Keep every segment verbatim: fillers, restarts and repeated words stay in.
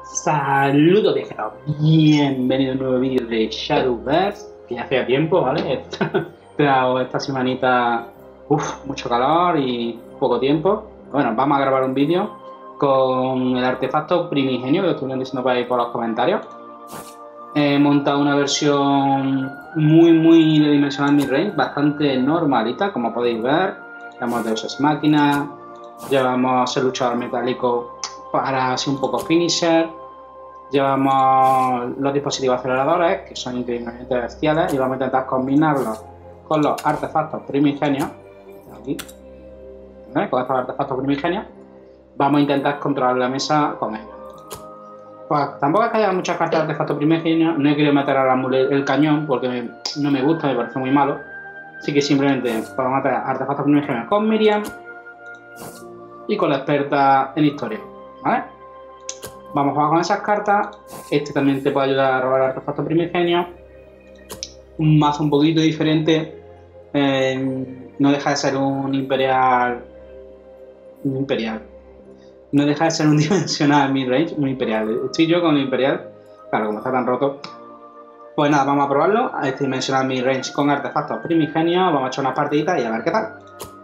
Saludos viajeros, bienvenido a un nuevo vídeo de Shadowverse, que ya hacía tiempo, ¿vale? Pero esta semanita, uff, mucho calor y poco tiempo. Bueno, vamos a grabar un vídeo con el artefacto primigenio, que lo estuvieron diciendo por ahí por los comentarios. He montado una versión muy, muy de dimensional midrange, bastante normalita, como podéis ver. Llevamos Deus Ex Machina, llevamos el luchador metálico para así un poco finisher. Llevamos los dispositivos aceleradores, que son increíblemente bestiales, y vamos a intentar combinarlos con los artefactos primigenios. Aquí, ¿vale? Con estos artefactos primigenios vamos a intentar controlar la mesa con ellos. Pues tampoco es que haya muchas cartas de artefactos primigenios, no he querido meter ahora el cañón porque me, no me gusta, me parece muy malo. Así que simplemente podemos meter artefactos primigenios con Miriam y con la experta en historia, ¿vale? Vamos a jugar con esas cartas. Este también te puede ayudar a robar artefactos primigenios. Un mazo un poquito diferente. Eh, no deja de ser un imperial. Un imperial. No deja de ser un dimensional midrange. Un imperial. Estoy yo con el imperial. Claro, como está tan roto. Pues nada, vamos a probarlo. A este dimensional midrange con artefactos primigenios. Vamos a echar unas partiditas y a ver qué tal.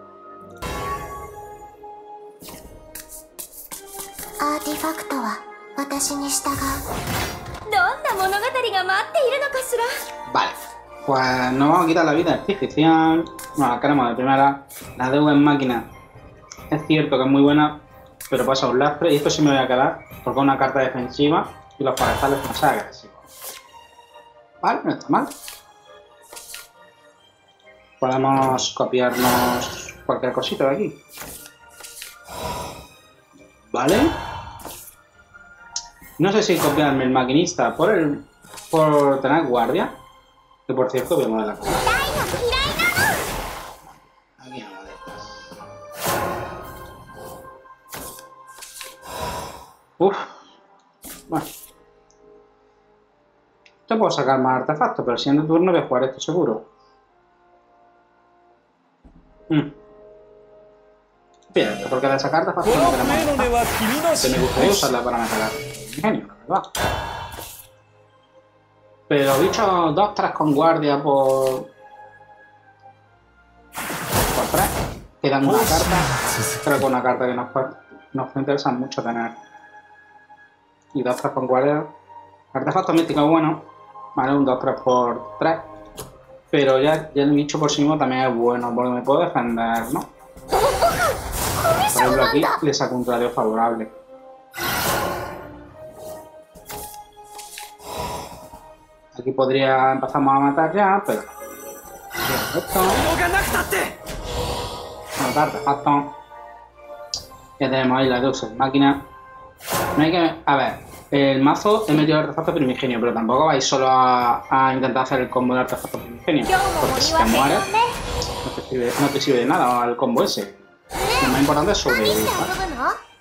Artefacto. Vale, pues nos vamos a quitar la vida artificial. No la queremos de primera. La Deus Ex Machina es cierto que es muy buena, pero pasa un lastre. Y esto sí me voy a quedar porque es una carta defensiva y los forestales no son agresivos. Vale, no está mal. Podemos copiarnos cualquier cosita de aquí. Vale. No sé si copiarme el maquinista por el por tener guardia. Que por cierto voy a mover la cosa. Aquí no de estas. Uf. Bueno. Te puedo sacar más artefactos, pero siendo turno voy a jugar esto seguro. Mm. Fíjate, porque de sacar artefactos no tenemos. Que me gustaría usarla para mejorar. Genio, la verdad. Pero dicho dos tres con guardia por. por tres, quedan una carta. Creo que una carta que nos puede, nos puede interesar mucho tener. Y dos tres con guardia. Artefacto místico bueno. Vale, un dos tres por tres. Pero ya, ya el bicho por sí mismo también es bueno, porque me puedo defender, ¿no? Por ejemplo, aquí le saco un radio favorable. Aquí podría empezamos a matar ya, pero... Esto... Matar artefacto. Ya tenemos ahí la Deus Ex Machina. No hay que... A ver, el mazo he metido el artefacto primigenio, pero tampoco vais solo a, a intentar hacer el combo de artefacto primigenio. Porque si te mueres, no te sirve, no te sirve de nada el combo ese. Lo más importante es sobrevivir, ¿vale?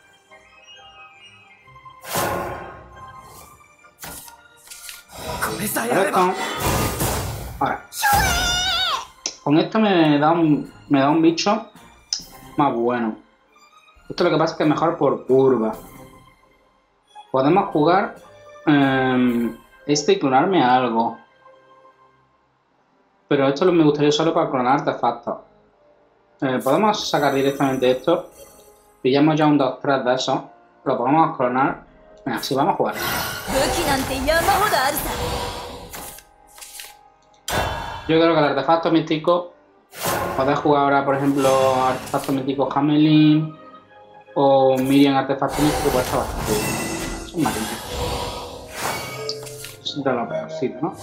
Esto. Ahora, con esto me da un me da un bicho más bueno. Esto lo que pasa es que es mejor por curva. Podemos jugar eh, este y clonarme algo, pero esto me gustaría usarlo para clonar artefactos. Eh, podemos sacar directamente esto. Pillamos ya un dos tres de esos. Lo podemos clonar. Venga, sí, vamos a jugar. Yo creo que el artefacto místico podéis jugar ahora, por ejemplo, artefacto místico Hamelin o Miriam artefacto místico, pues está bastante bien. Son marinas. Es de lo peorcito, ¿no?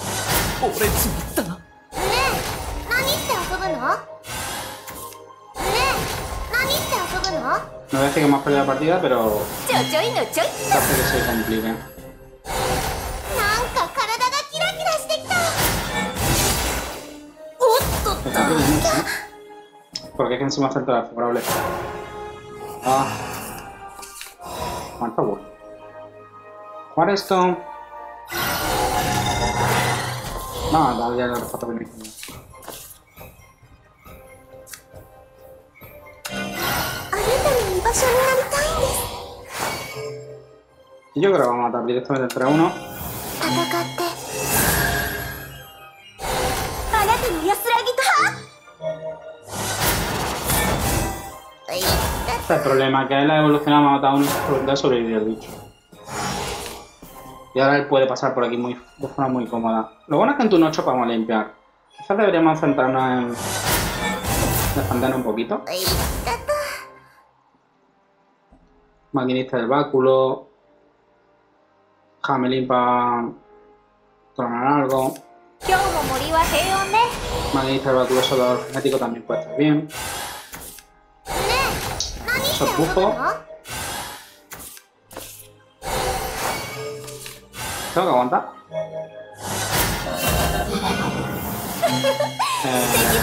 No voy a decir que hemos perdido la partida, pero hace que se complique. Porque es que encima hace el trabajo favorable. Ah. Por favor. Jugar esto. No, no, ya lo he foto bien. Yo creo que vamos a matar directamente el tres uno. 戦って。 あなたの安らぎとは Este es el problema, que él ha evolucionado, ha matado a uno y ha sobrevivido el bicho. Y ahora él puede pasar por aquí muy, de forma muy cómoda. Lo bueno es que en turno ocho podemos limpiar. Quizás deberíamos centrarnos en defendernos un poquito. Maquinista del báculo. Jamelín para tronar algo. 今日も森は平穏ね。 Maquinista del báculo soldador genético también puede estar bien. ねえ、何して Eso es 遊ぶ bufo. の？ Tengo que aguantar. eh...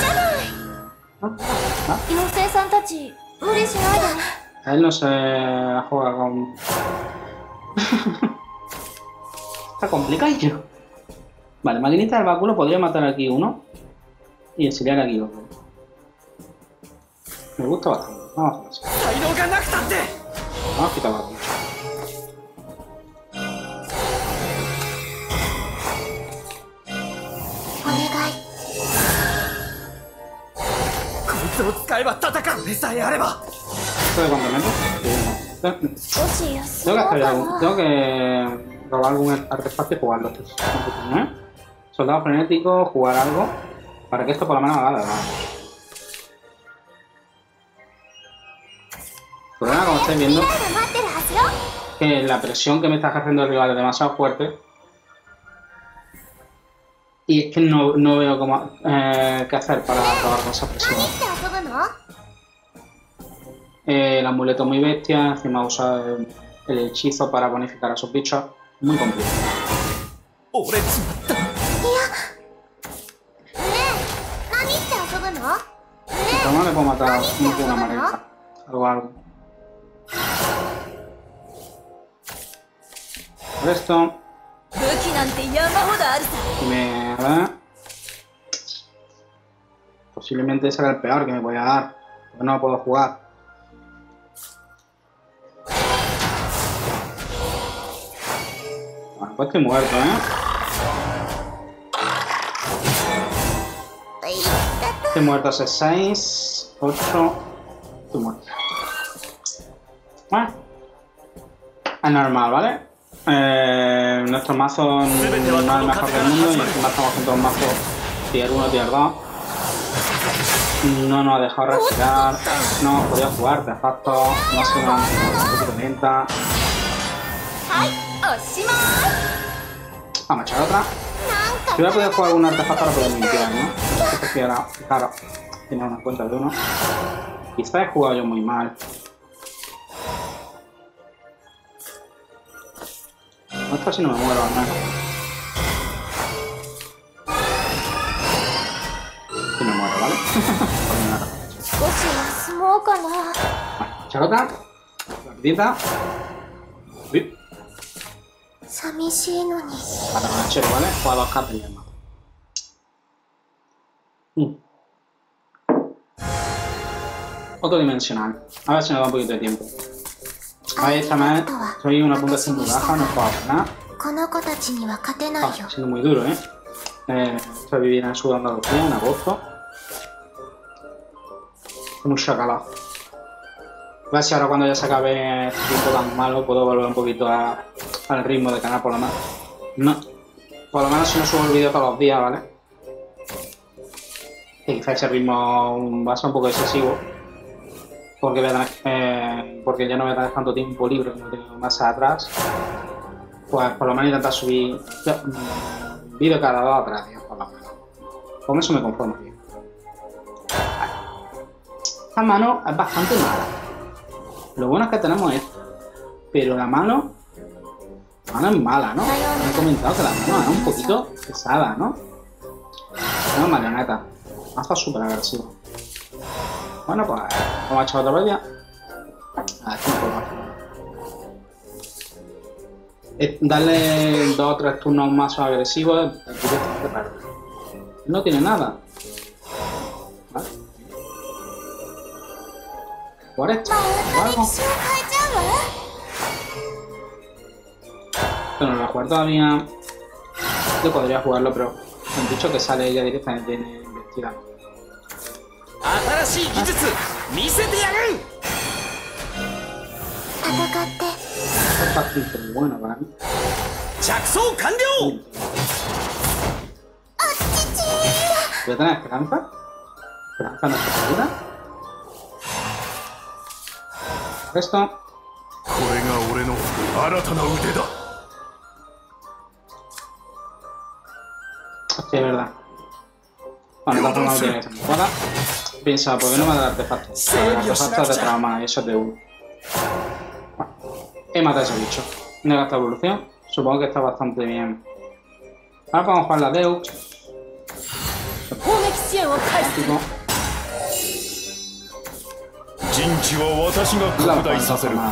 妖精さんたち無理しないでね。 Él no se juega con... Está complicado. Vale, maquinista del báculo podría matar aquí uno y exiliar aquí otro. Me gusta bastante. Vamos a hacer así. Vamos a quitar la bicho. お願い。 こいつを使えば戦うでさえあれば。 ¿Esto de cuánto menos? 少し休 Tengo も que う hacer か algún... な。 Tengo que robar algún artefacto y jugarlo. ¿Eh? Soldado frenético, jugar algo. Para que esto por lo menos haga de verdad. El problema, como estáis viendo, 待ってるはずよ。 que la presión que me está ejerciendo el rival es demasiado fuerte. Y es que no, no veo cómo, eh, qué hacer para acabar con esa presión. 何して遊ぶの？ Eh, el amuleto muy bestia, encima usa el, el hechizo para bonificar a sus bichos. Muy complicado. 折れちまった。 ねえ、何して遊ぶの？ね Pero no le puedo matar no una manera. Algo, algo. Por esto, 武器なんて山ほどあるさ。 me da... Posiblemente ese era el peor que me podía dar. Porque no lo puedo jugar. Bueno, pues estoy muerto, ¿eh? え、いったと。 Estoy muerto hace seis, ocho... Estoy muerto. Bueno. Es normal, ¿vale? Eh, nuestro mazo no es el mejor del mundo y encima estamos contra un mazo tier uno, tier dos. No nos ha dejado respirar, no hemos podido jugar artefactos, no ha sido una un poquito lenta. はい、おしまい。 Vamos a echar otra. Si hubiera podido jugar algún artefacto ahora puedo limpiar, ¿no? Yo prefiero, claro, tener una cuenta de uno. Quizá he jugado yo muy mal. No está si no me muero al menos. Si me muero, ¿vale? Por nada. 少し休もうかな。 Vale, echar otra. Rapidita. Uy, 寂しいのに。 para con el chero, ¿vale? Juega dos cartas y ya más. Mm. Otro dimensional. A ver si nos da un poquito de tiempo. Ahí esta vez soy una puntuación muy baja, no puedo hacer nada. この子たちには勝てない Ah, よ。 está siendo muy duro, ¿eh? eh estoy viviendo en el sur de Andalucía en agosto. Con mucho calor. A ver si ahora cuando ya se acabe este tiempo tan malo puedo volver un poquito a, al ritmo del canal por lo menos. No. Por lo menos si no subo el vídeo todos los días, ¿vale? Que quizá ese ritmo va a ser un poco excesivo. Porque, voy a tener, eh, porque ya no voy a tener tanto tiempo libre como tengo más atrás. Pues por lo menos intentar subir um, vídeo cada dos o tres días, por lo menos. Con eso me conformo, tío. Vale. Esta mano es bastante mala. Lo bueno es que tenemos esto. Pero la mano... La mano es mala, ¿no? Me he comentado que la mano es un poquito pesada, ¿no? Una marioneta. Mazo súper agresivo. Bueno, pues vamos a echar otra vez ya. A ver, tiempo más. Eh, darle dos o tres turnos más agresivos directamente para él. No tiene nada. ¿Vale? Por esto. また Algo. 歴史を変えちゃうわ。 Pero no lo he jugado todavía. Yo podría jugarlo, pero me han dicho que sale ella directamente en investigar. 新しい技術見せてやる。 戦って Es fácil, pero bueno para mí. 着装完了。 ¿Voy a tener esperanza? ¿Esperanza no es segura? Esto. これが俺の新たな腕だ。 Hostia, es verdad. Bueno, de todas formas tiene que ser muy jugada. Piensa, ¿por qué no me da el artefacto? El artefacto es de trauma y eso es de uno. Bueno, he matado a ese bicho. No he gastado evolución. Supongo que está bastante bien. Ahora podemos jugar la Deux. 攻撃支援を開始する。 Tipo, 陣地は私が la 拡大させる。 お願い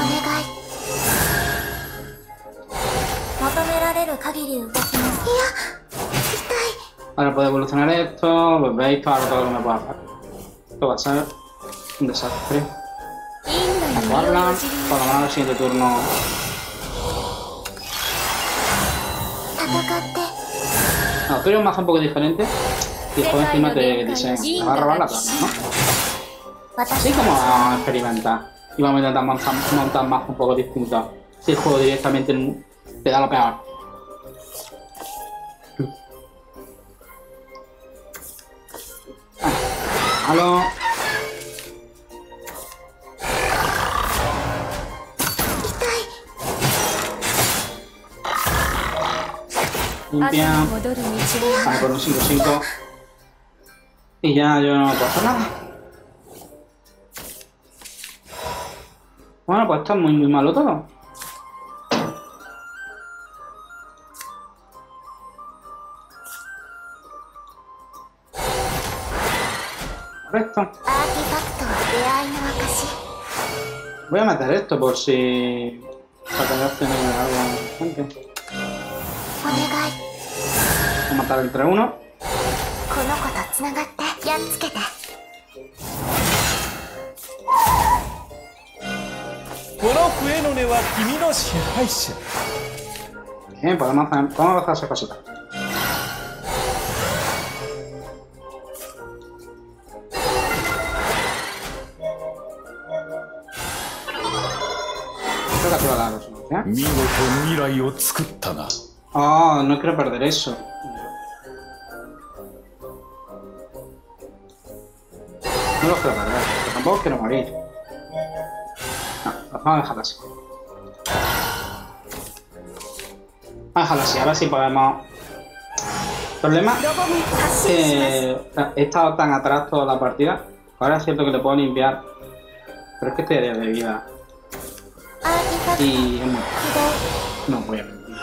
求められる限り動きます。いや痛い Ahora puedo evolucionar esto. Pues veis todo, todo lo que me puedo hacer. Esto va a ser un desastre. 因果に身を Jugarla. よじり Por lo menos el siguiente turno. 戦って No, tú eres un mazo un poco diferente. Y el juego encima te dice, te va a robar la plana, ¿no? 私 Así como a experimentar. Y vamos a intentar montar, montar más un poco distintos. Si el juego directamente te da lo peor. Malo. 朝 Limpia. に戻る道を Vale, por un cinco cinco. Y ya yo no puedo hacer nada. Bueno, pues está muy muy malo todo. Correcto. アーティファクトは出会いの証 Voy a meter esto por si... para tener opciones de algo gente. お願い Voy a matar el tres uno. この子とつながってやっつけてこの笛の音は君の支配者。 Bien, podemos hacer, podemos hacer cositas. Creo que ha sido la resolución. 見事未来を作ったな。 Oh, no quiero perder eso. No lo quiero perder, pero tampoco quiero morir. No, vamos a dejarlo así. Vamos a dejarlo así, a ver si podemos... El problema ロボに発 es 信します que he estado tan atrás toda la partida. Ahora es cierto que le puedo limpiar. Pero es que estoy de vida. アーティファクト Y... 起 no voy a mentir.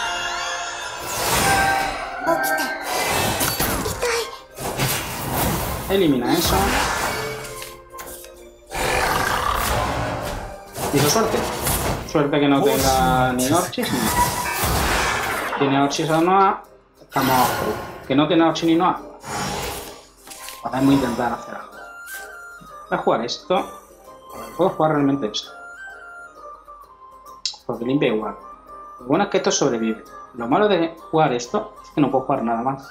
動起きて痛い Elimina eso. Y su suerte. Suerte que no tenga ni Orchis ni nada. Tiene Orchis o Noah. Estamos que no tiene Orchis ni Noah. Podemos intentar hacer algo. Voy a jugar esto. Puedo jugar realmente esto. Porque limpia igual. Lo bueno es que esto sobrevive. Lo malo de jugar esto es que no puedo jugar nada más.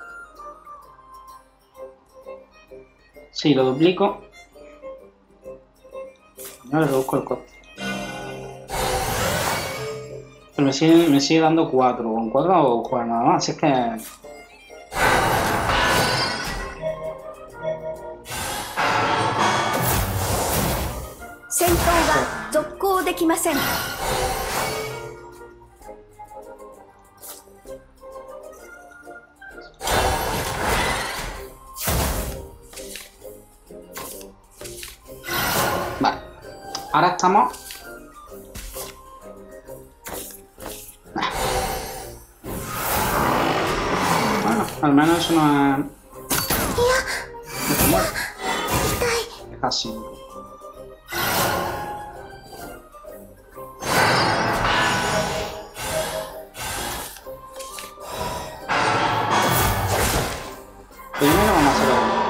Si lo duplico, no le reduzco el coste. Pero me sigue, me sigue dando cuatro. Con cuatro no puedo jugar nada más. Es que... 戦闘は続行できません。 Vale. Ahora estamos... Bueno, al menos eso no es... No se muere. Es así. Primero vamos a hacer algo.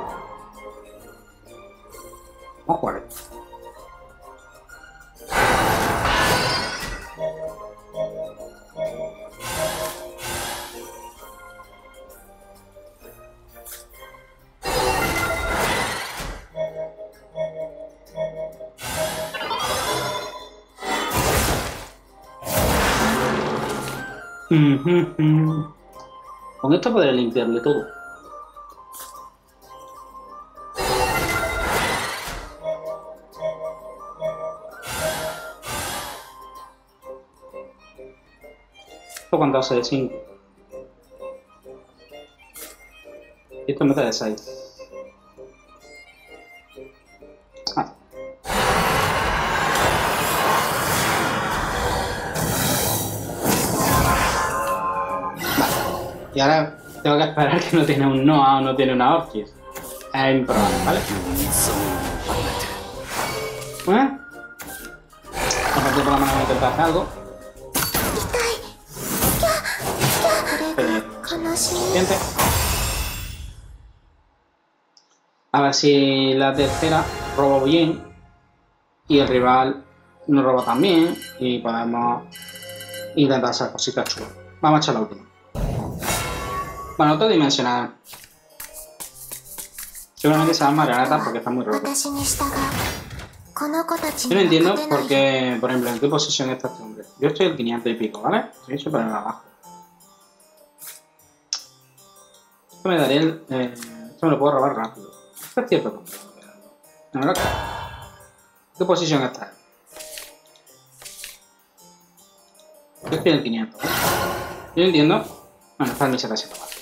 Vamos a jugar esto. Mm-hmm. Con esto podré limpiarle todo. ¿Esto cuánto hace de cinco? Y esto mete de seis. Ah. Vale. Y ahora tengo que esperar que no tiene un Noah o no tiene una Orchis. Es improbable, ¿vale? ¿Eh? Aparte por la mano voy a intentar hacer algo. Siguiente. A ver si la tercera robo bien y el rival no roba tan bien y podemos intentar hacer cositas chulas. Vamos a echar la última. Bueno, otro dimensional. Seguramente se llama marioneta porque está muy roto. Yo no entiendo por qué, por ejemplo, en qué posición está este hombre. Yo estoy el quinientos y pico, ¿vale? Estoy súper abajo. Esto me daría el... Eh, esto me lo puedo robar rápido. Esto es cierto. No, no, ¿qué posición está? Yo estoy en el quinientos, ¿eh? Yo entiendo... Bueno, está en mil setecientos, vale.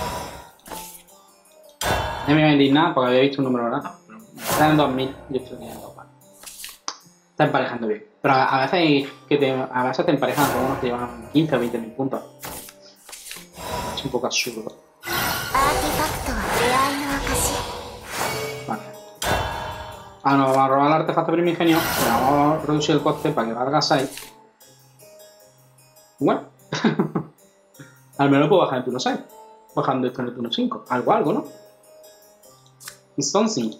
No me iba a indignar porque había visto un número raro. Está en dos mil, yo estoy en quinientos, vale. Está emparejando bien. Pero a, a veces que te, a veces te emparejan con unos que llevan quince o veinte mil puntos. Es un poco absurdo. Vale. Ah, no, vamos a robar el artefacto primigenio. Pero vamos a reducir el coste para que valga seis. Bueno. Al menos puedo bajar el turno seis. Bajando esto en el turno cinco. Algo, algo, ¿no? Entonces.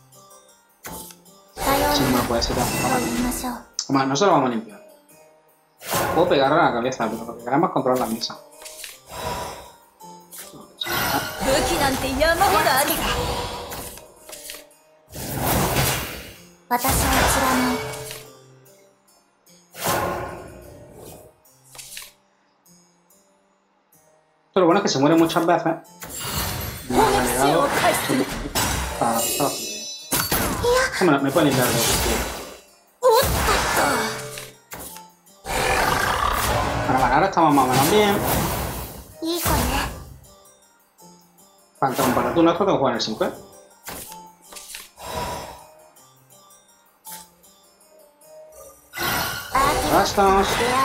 Sí, no puede ser tan mal. Vamos, no se lo vamos a limpiar. Puedo pegarle a la cabeza, pero lo que queremos es controlar la mesa. Pero lo bueno es que se muere muchas veces. Me han agregado. Está bastante bien. Me puede limpiar de Bueno, vale, ahora estamos más o menos bien. Falta un par de turnos, esto tengo que jugar en el cinco, ¿eh? Bastos.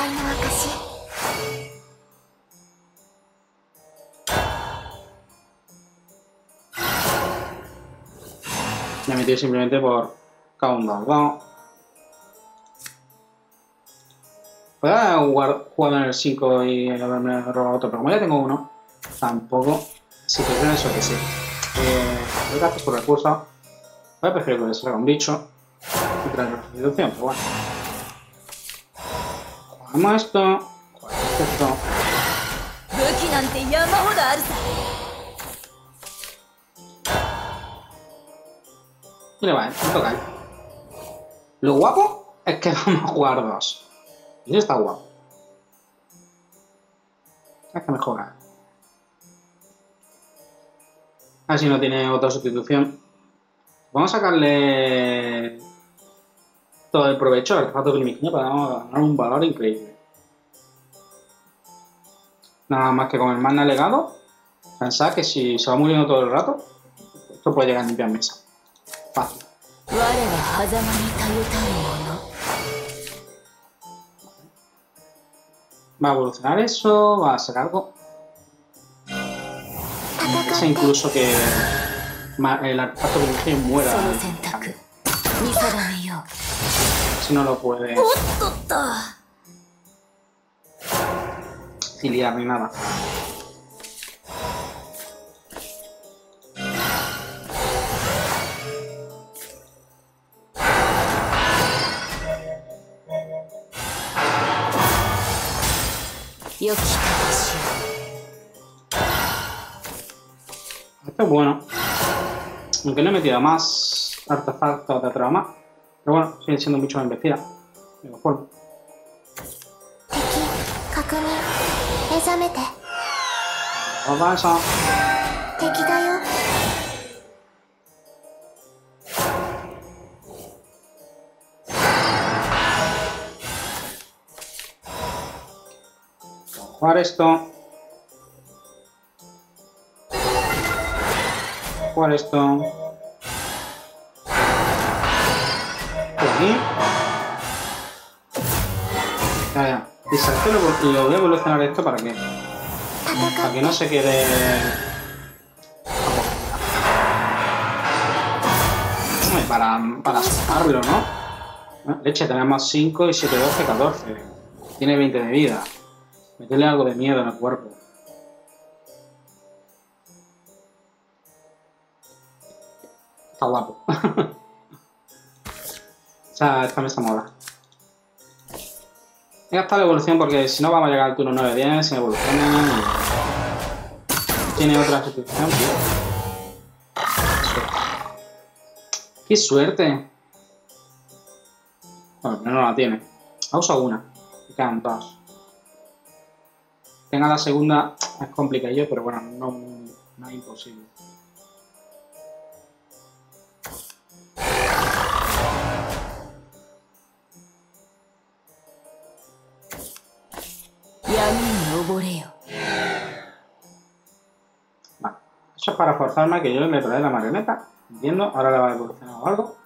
Me he metido simplemente por Countdown dos. Puedo jugar, jugar en el cinco y haberme robado otro, pero como ya tengo uno, tampoco. Si prefiero eso que sí. Eh, los gastos por recursos. Voy a preferir que le salga un bicho y traer la restitución, pero bueno. Jugamos esto. Jugamos esto. Y le va, me toca ahí. Lo guapo es que vamos a jugar dos. Y eso está guapo. Es que mejora. A ver si no tiene otra sustitución. Vamos a sacarle todo el provecho al artefacto primigenio para ganar un valor increíble. Nada más que con el mana legado, pensad que si se va muriendo todo el rato, esto puede llegar a limpiar mesa. Fácil. Va a evolucionar eso, va a hacer algo. Es incluso que el artefacto primigenio muera. Si no lo puede filiar ni nada. Esto es bueno. Aunque no he metido más artefactos de trama. Pero bueno, siguen siendo muchos embestidas. De igual forma. 匠目覚めて。 おばあさん。 敵だよ。 Jugar esto. Jugar esto. Aquí. Ya, ya. Y salto lo, lo voy a evolucionar esto para que. Para que no se quede. Para, para sacarlo, ¿no? Leche, tenemos cinco y siete, doce, catorce. Tiene veinte de vida. Meterle algo de miedo en el cuerpo. Está guapo. O sea, esta mesa mola. He gastado la evolución porque si no vamos a llegar al turno nueve diez sin evoluciones. Y... tiene otra sustitución, tío. ¡Qué suerte! Bueno, no la tiene. Ha usado una. Y quedan dos. Tenga la segunda es complicadillo, pero bueno, no, no es imposible. Vale, eso es para forzarme a que yo le trae la marioneta. Entiendo, ahora le va a evolucionar o algo.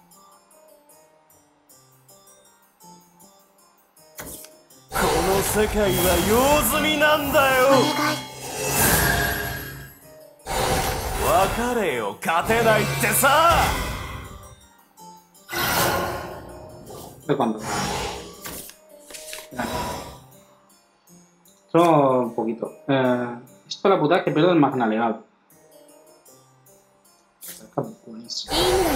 ¿De cuándo? Solo un poquito. Eh, esto la puta es que pierdo el magna legal. Está buenísimo.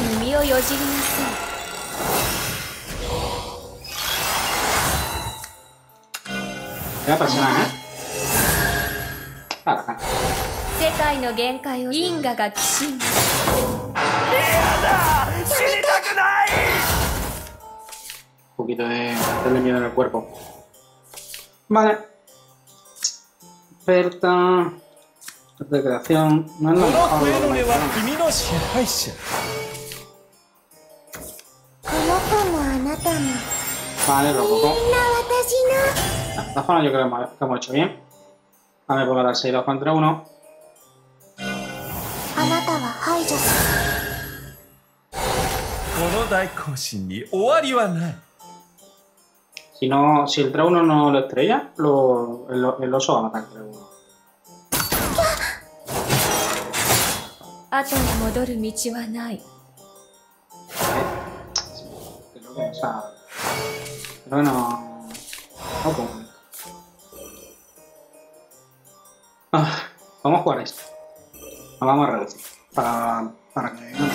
Voy a presionar, ¿eh? Para acá. Un poquito de meterle miedo en el cuerpo. Vale. Oferta. Recreación. No es lo mejor. Vale, Rococo. Esta zona yo creo que hemos, que hemos hecho bien. Vale, pues dar seis dos contra uno. Si no, si el tres uno no lo estrella, lo, el, el oso va a matar el tres uno. Creo que, o sea, creo que no. No pongo. Ah, vamos a jugar esto. Lo vamos a reducir. Para, para que no.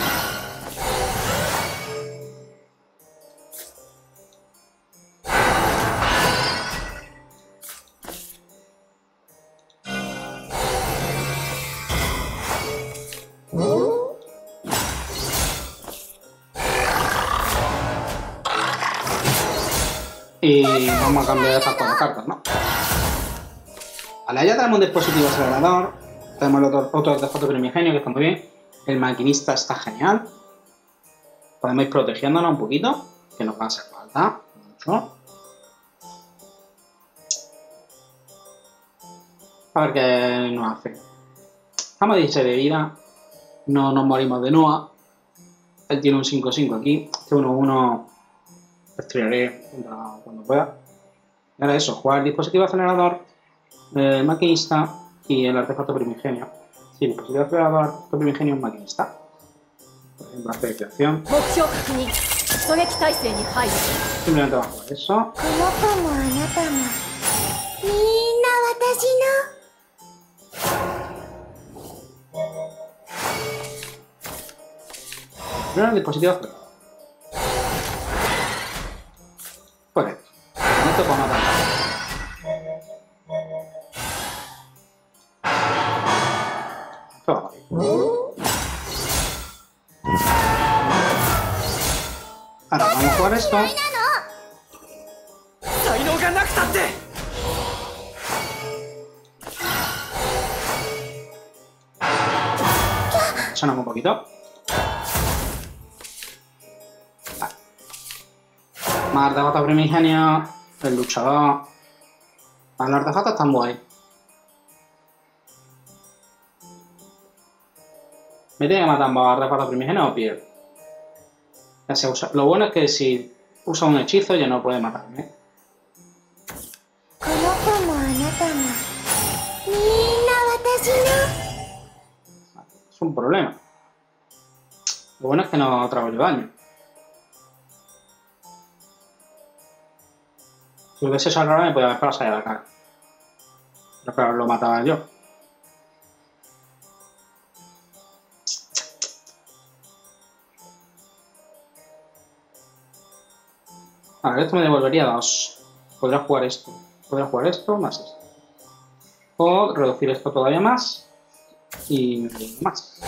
Y vamos a cambiar estas cuatro cartas, ¿no? Vale, ya tenemos un dispositivo acelerador. Tenemos el otro, otro artefacto primigenio que está muy bien. El maquinista está genial. Podemos ir protegiéndonos un poquito, que nos va a hacer falta mucho. A ver qué nos hace. Estamos a dieciséis de vida. No nos morimos de Noah. Él tiene un cinco cinco aquí. Este uno uno estrellaré cuando pueda. Y ahora eso, jugar el dispositivo acelerador, el maquinista y el artefacto primigenio. Sí, el dispositivo acelerador, artefacto primigenio y un maquinista. Por ejemplo, hacer creación. Simplemente vamos a jugar eso. Primero el dispositivo acelerador. Correcto. Con esto podemos matar. Esto va a morir. Ahora vamos a jugar esto. flexionamos un poquito. Vale. Más artefactos primigenios. El luchador. Vale, los artefactos están guay. Me tiene que matar ambos artefactos primigenios o pierdo. Ya se usa. Lo bueno es que si usa un hechizo ya no puede matarme. Es un problema. Lo bueno es que no trago yo daño. Si hubiese salvado me podía haber pasado a la cara. Pero claro, lo mataba yo. A ver, esto me devolvería dos. Podría jugar esto. Podría jugar esto más esto. O reducir esto todavía más. Y más.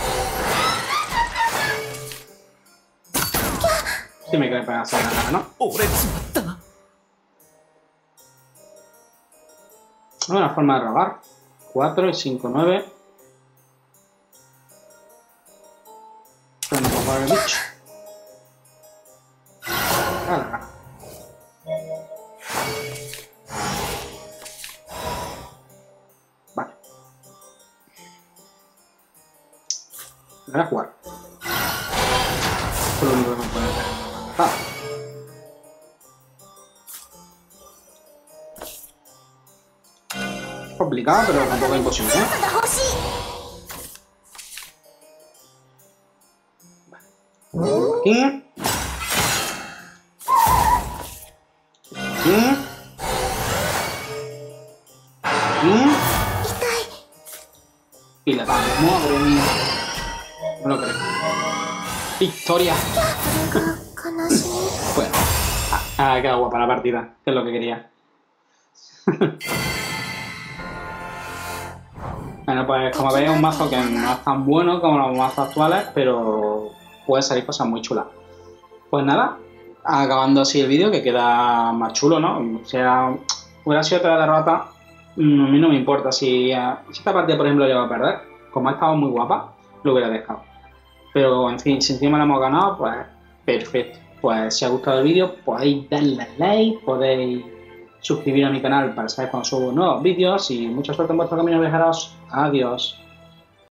Sí me quedé para hacer la cara, ¿no? Una forma de robar. cuatro y cinco, nueve. Bueno, vamos a ver el bicho. Nada. Vale. Voy a jugar. Esto es lo único que me puede hacer. Ah. Complicado, pero tampoco es imposible, ¿eh? Aquí. Aquí. Aquí. Y la damos. Madre mía. No lo creo. Victoria. Bueno. Ah, queda guapa la partida. Que es lo que quería. Bueno, pues como veis es un mazo que no es tan bueno como los mazos actuales, pero puede salir cosas muy chulas. Pues nada, acabando así el vídeo, que queda más chulo, ¿no? O sea, hubiera sido otra derrota, a mí no me importa. Si, si esta partida, por ejemplo, llego a perder, como ha estado muy guapa, lo hubiera dejado. Pero, en fin, si encima la hemos ganado, pues perfecto. Pues si os ha gustado el vídeo, podéis darle al like, podéis suscribir a mi canal para saber cuando subo nuevos vídeos y mucha suerte en vuestro camino, viajeros. Adiós.